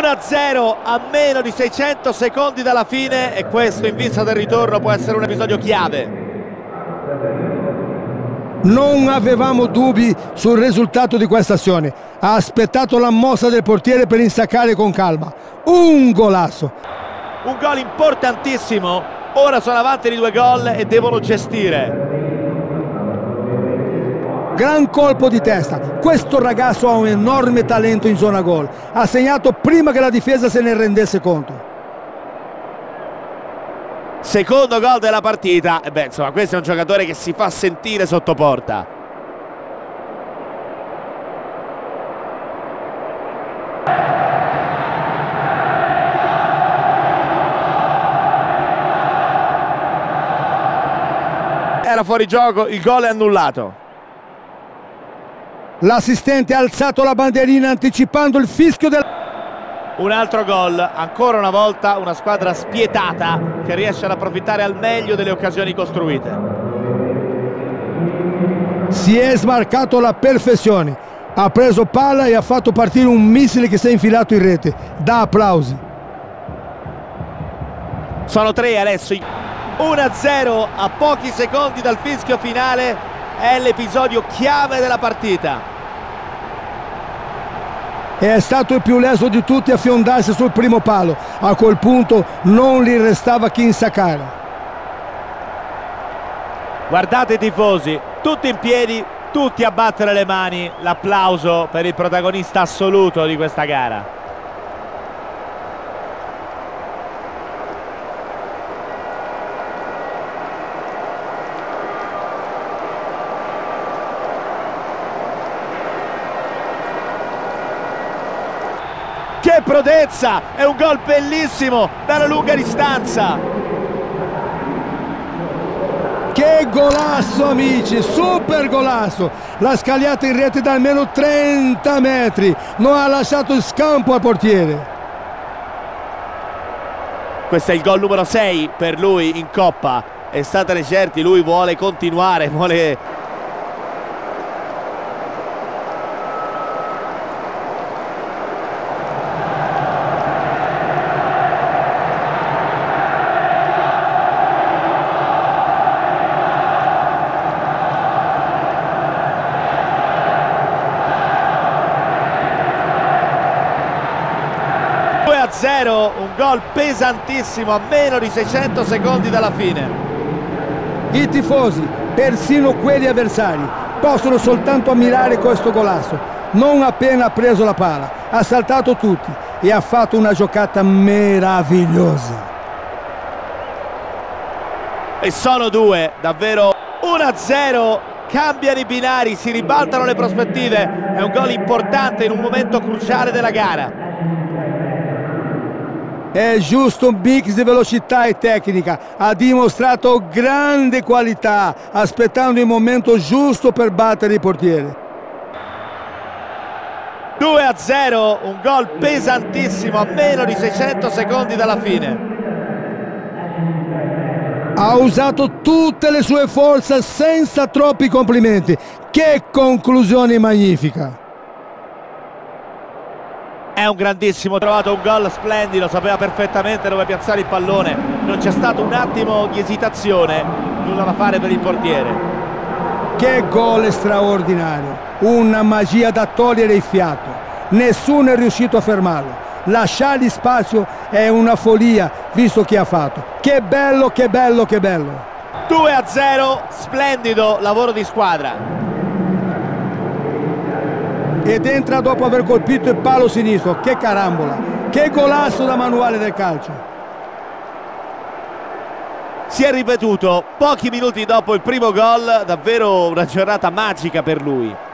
1-0 a meno di 600 secondi dalla fine, e questo in vista del ritorno può essere un episodio chiave. Non avevamo dubbi sul risultato di questa azione. Ha aspettato la mossa del portiere per insaccare con calma. Un golasso! Un gol importantissimo. Ora sono avanti di 2 gol e devono gestire. Gran colpo di testa. Questo ragazzo ha un enorme talento in zona gol. Ha segnato prima che la difesa se ne rendesse conto. Secondo gol della partita. E beh, insomma, questo è un giocatore che si fa sentire sotto porta. Era fuori gioco, il gol è annullato. L'assistente ha alzato la bandierina anticipando il fischio del... Un altro gol, ancora una volta una squadra spietata che riesce ad approfittare al meglio delle occasioni costruite. Si è smarcato alla perfezione, ha preso palla e ha fatto partire un missile che si è infilato in rete. Da applausi. Sono 3 adesso. 1-0 a pochi secondi dal fischio finale, è l'episodio chiave della partita. È stato il più leso di tutti a fiondarsi sul primo palo. A quel punto non gli restava chi insaccare. Guardate i tifosi, tutti in piedi, tutti a battere le mani. L'applauso per il protagonista assoluto di questa gara. Che prodezza! È un gol bellissimo dalla lunga distanza. Che golasso, amici, super golasso! L'ha scagliata in rete da almeno 30 metri, non ha lasciato scampo al portiere. Questo è il gol numero 6 per lui in Coppa, e statene certi, lui vuole continuare, vuole... un gol pesantissimo a meno di 600 secondi dalla fine. I tifosi, persino quelli avversari, possono soltanto ammirare questo golasso. Non appena ha preso la palla, ha saltato tutti e ha fatto una giocata meravigliosa. E sono 2, davvero. 1-0, cambiano i binari, si ribaltano le prospettive. È un gol importante in un momento cruciale della gara. È giusto un mix di velocità e tecnica, ha dimostrato grande qualità, aspettando il momento giusto per battere il portiere. 2-0, un gol pesantissimo a meno di 600 secondi dalla fine. Ha usato tutte le sue forze senza troppi complimenti. Che conclusione magnifica! È un grandissimo, ha trovato un gol splendido, sapeva perfettamente dove piazzare il pallone, non c'è stato un attimo di esitazione, nulla da fare per il portiere. Che gol straordinario, una magia da togliere il fiato, nessuno è riuscito a fermarlo, lasciargli spazio è una follia visto che ha fatto. Che bello, che bello, che bello! 2-0, splendido lavoro di squadra. Ed entra dopo aver colpito il palo sinistro. Che carambola, che golasso da manuale del calcio. Si è ripetuto pochi minuti dopo il primo gol, davvero una giornata magica per lui.